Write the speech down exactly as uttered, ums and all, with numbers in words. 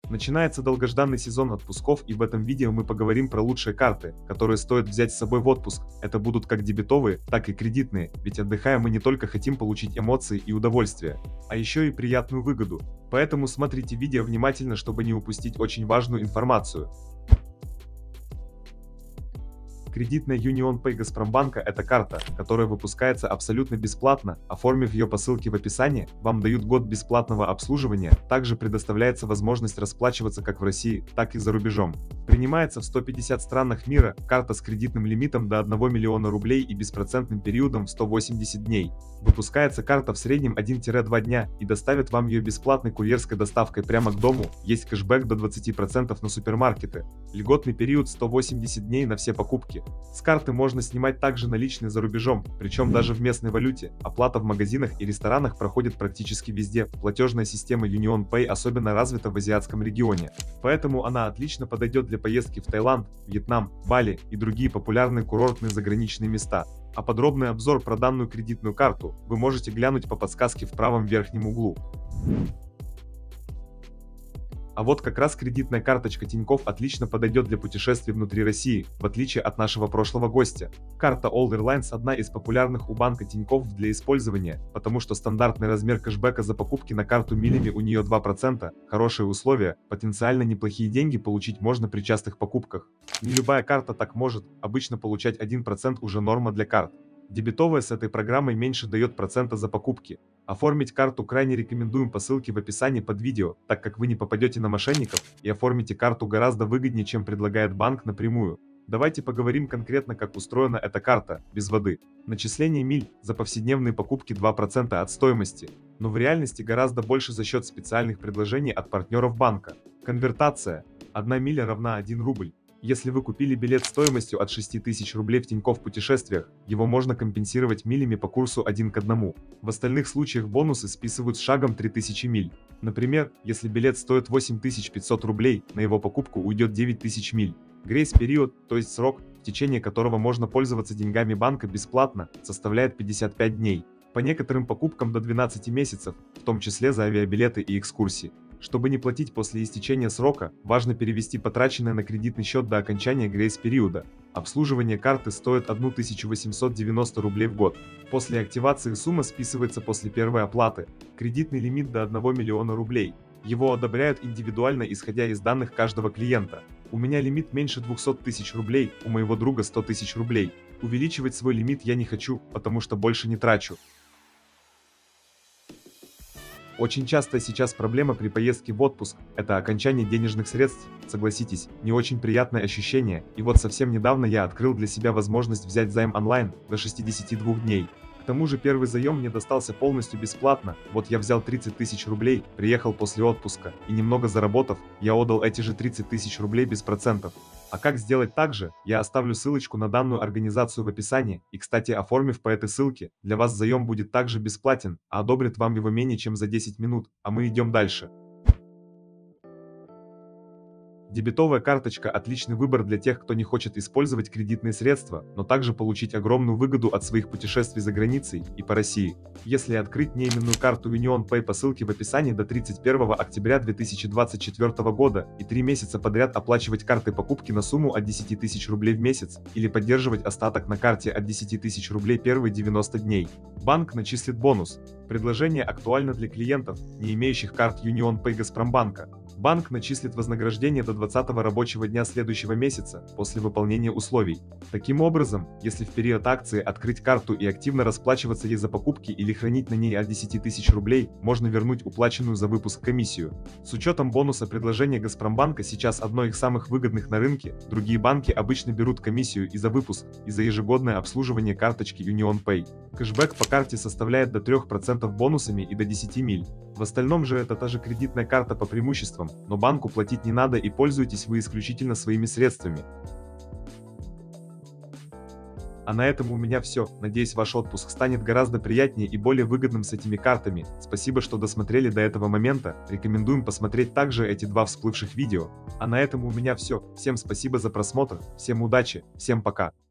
Начинается долгожданный сезон отпусков, и в этом видео мы поговорим про лучшие карты, которые стоит взять с собой в отпуск. Это будут как дебетовые, так и кредитные, ведь отдыхая мы не только хотим получить эмоции и удовольствие, а еще и приятную выгоду. Поэтому смотрите видео внимательно, чтобы не упустить очень важную информацию. Кредитная UnionPay Газпромбанка – это карта, которая выпускается абсолютно бесплатно. Оформив ее по ссылке в описании, вам дают год бесплатного обслуживания. Также предоставляется возможность расплачиваться как в России, так и за рубежом. Принимается в ста пятидесяти странах мира. Карта с кредитным лимитом до одного миллиона рублей и беспроцентным периодом в сто восемьдесят дней. Выпускается карта в среднем один-два дня и доставят вам ее бесплатной курьерской доставкой прямо к дому. Есть кэшбэк до двадцати процентов на супермаркеты. Льготный период сто восемьдесят дней на все покупки. С карты можно снимать также наличные за рубежом, причем даже в местной валюте. Оплата в магазинах и ресторанах проходит практически везде. Платежная система UnionPay особенно развита в азиатском регионе, поэтому она отлично подойдет для поездки в Таиланд, Вьетнам, Бали и другие популярные курортные заграничные места. А подробный обзор про данную кредитную карту вы можете глянуть по подсказке в правом верхнем углу. А вот как раз кредитная карточка Тинькофф отлично подойдет для путешествий внутри России, в отличие от нашего прошлого гостя. Карта All Airlines одна из популярных у банка Тинькофф для использования, потому что стандартный размер кэшбэка за покупки на карту милями у нее два процента, хорошие условия, потенциально неплохие деньги получить можно при частых покупках. Не любая карта так может, обычно получать один процент уже норма для карт. Дебетовая с этой программой меньше дает процента за покупки. Оформить карту крайне рекомендуем по ссылке в описании под видео, так как вы не попадете на мошенников и оформите карту гораздо выгоднее, чем предлагает банк напрямую. Давайте поговорим конкретно, как устроена эта карта, без воды. Начисление миль за повседневные покупки два процента от стоимости, но в реальности гораздо больше за счет специальных предложений от партнеров банка. Конвертация. одна миля равна один рубль. Если вы купили билет стоимостью от шести тысяч рублей в Тинькофф Путешествиях, его можно компенсировать милями по курсу один к одному. В остальных случаях бонусы списывают с шагом три тысячи миль. Например, если билет стоит восемь тысяч пятьсот рублей, на его покупку уйдет девять тысяч миль. Грейс-период, то есть срок, в течение которого можно пользоваться деньгами банка бесплатно, составляет пятьдесят пять дней. По некоторым покупкам до двенадцати месяцев, в том числе за авиабилеты и экскурсии. Чтобы не платить после истечения срока, важно перевести потраченное на кредитный счет до окончания грейс-периода. Обслуживание карты стоит тысячу восемьсот девяносто рублей в год. После активации сумма списывается после первой оплаты. Кредитный лимит до одного миллиона рублей. Его одобряют индивидуально, исходя из данных каждого клиента. У меня лимит меньше двухсот тысяч рублей, у моего друга сто тысяч рублей. Увеличивать свой лимит я не хочу, потому что больше не трачу. Очень частая сейчас проблема при поездке в отпуск – это окончание денежных средств. Согласитесь, не очень приятное ощущение, и вот совсем недавно я открыл для себя возможность взять займ онлайн до шестидесяти двух дней. К тому же первый заем мне достался полностью бесплатно. Вот я взял тридцать тысяч рублей, приехал после отпуска, и немного заработав, я отдал эти же тридцать тысяч рублей без процентов. А как сделать так же, я оставлю ссылочку на данную организацию в описании, и кстати, оформив по этой ссылке, для вас заем будет также бесплатен, а одобрят вам его менее чем за десять минут, а мы идем дальше. Дебетовая карточка – отличный выбор для тех, кто не хочет использовать кредитные средства, но также получить огромную выгоду от своих путешествий за границей и по России. Если открыть неименную карту UnionPay по ссылке в описании до тридцать первого октября две тысячи двадцать четвёртого года и три месяца подряд оплачивать картой покупки на сумму от десяти тысяч рублей в месяц или поддерживать остаток на карте от десяти тысяч рублей первые девяносто дней, банк начислит бонус. Предложение актуально для клиентов, не имеющих карт UnionPay Газпромбанка. Банк начислит вознаграждение до двадцатого рабочего дня следующего месяца после выполнения условий. Таким образом, если в период акции открыть карту и активно расплачиваться ей за покупки или хранить на ней от десяти тысяч рублей, можно вернуть уплаченную за выпуск комиссию. С учетом бонуса предложение Газпромбанка сейчас одно из самых выгодных на рынке. Другие банки обычно берут комиссию и за выпуск, и за ежегодное обслуживание карточки UnionPay. Кэшбэк по карте составляет до трёх процентов бонусами и до десяти миль. В остальном же это та же кредитная карта по преимуществам, но банку платить не надо и пользуетесь вы исключительно своими средствами. А на этом у меня все. Надеюсь, ваш отпуск станет гораздо приятнее и более выгодным с этими картами. Спасибо, что досмотрели до этого момента. Рекомендуем посмотреть также эти два всплывших видео. А на этом у меня все. Всем спасибо за просмотр, всем удачи, всем пока.